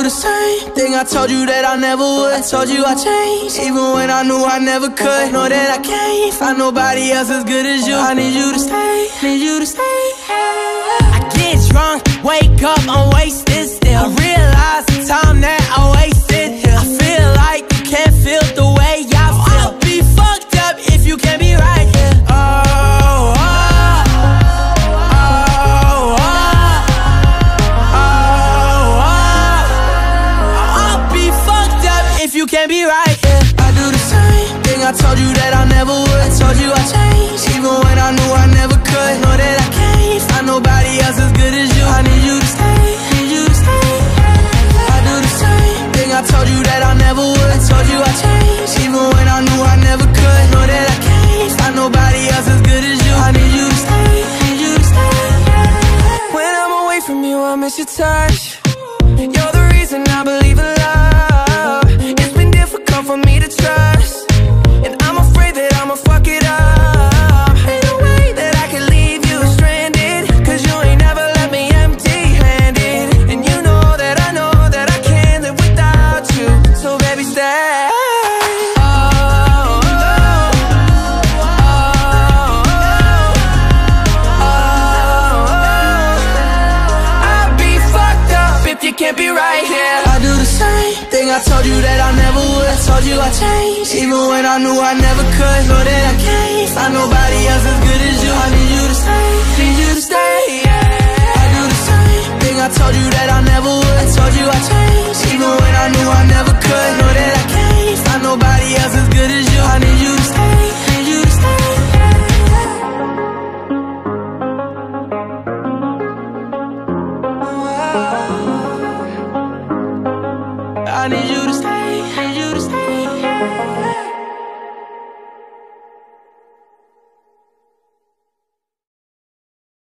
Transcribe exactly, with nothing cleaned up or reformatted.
the same thing I told you that I never would. I told you I changed, even when I knew I never could. Know that I can't find nobody else as good as you. I need you to stay, need you to stay. I get drunk, wake up, I'm wasted still. I realize the time that I wasted here. I feel like you can't feel the way I feel. I'll be fucked up if you can't be right here. Oh, oh, oh, oh, oh, oh. I'll be fucked up if you can't be right here. I do the same thing I told you that I never would. I told you I changed, even when I knew I never could. Know that I can't find nobody else as good as you. I need you to stay, need you to stay. I do the same thing I told you that I never would. I told you I changed, even when I knew I never could. Know that I can't find nobody else as good as you. I need you to stay, need you to stay. When I'm away from you, I miss your touch. You're the reason I believe in love. It's been difficult for me to trust, and I'm afraid that I'ma fuck it up. Ain't no way that I can leave you stranded, cause you ain't never left me empty-handed. And you know that I know that I can't live without you. So baby, stay. Oh, oh, oh, oh, oh. I'll be fucked up if you can't be right here. I do the same thing I told you that I never would. I told you I changed, even when I knew I never could. Know that I can't find nobody else as good as you. I need you to stay, need you to stay, yeah. I do the same thing I told you that I never would. I told you I changed, even when I knew I never could. Know that I can't find nobody else as good as you. I need you to stay, need you to stay, yeah. I need you